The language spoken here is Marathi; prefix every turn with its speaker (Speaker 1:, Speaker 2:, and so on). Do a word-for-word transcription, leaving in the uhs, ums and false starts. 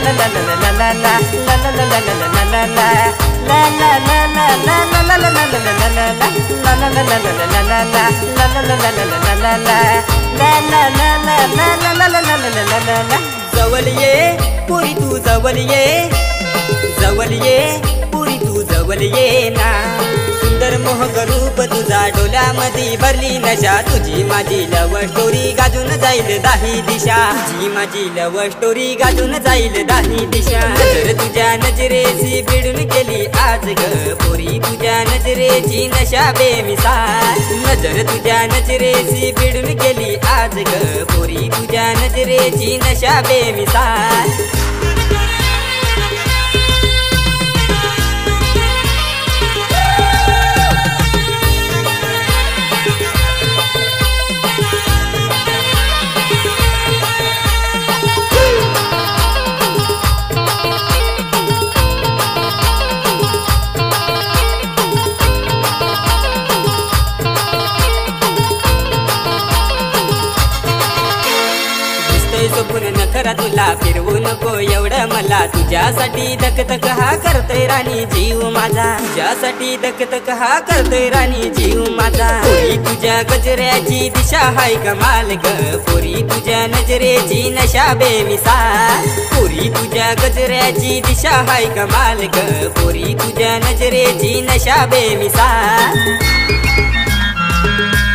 Speaker 1: जवळ ये पुरी तू जवळ ये, जवळ ये पुरी तू जवळ ये ना। सुंदर मोहक रूप तुझा डोल्यामध्ये भरली नशा, तुझी माझी लव स्टोरी गाजून जाईल दाही दिशा, तुझी माझी लव स्टोरी गाजून जाईल दाही दिशा। नजर तुझ्या नजरेची भिडून गेली आज ग पोरी, तुझ्या नजरेची नशा बेमिसाल। नजर तुझ्या नजरेची भिडून गेली आज ग पोरी, तुझ्या नजरेची नशा बेमिसाल। सोपून नखरा तुला फिरवू नको एवढं मला, तुझ्यासाठी धकधक हा करतोय राणी जीव माझा, तुझ्यासाठी धकधक हा करतोय राणी जीव माझा। पोरी तुझ्या गजऱ्याची दिशा हाय कमाल ग पोरी, तुझ्या नजरेची नशा बेमिसाल। पोरी तुझ्या गजऱ्याची दिशा हाय कमाल ग पोरी, तुझ्या नजरेची नशा बेमिसाल।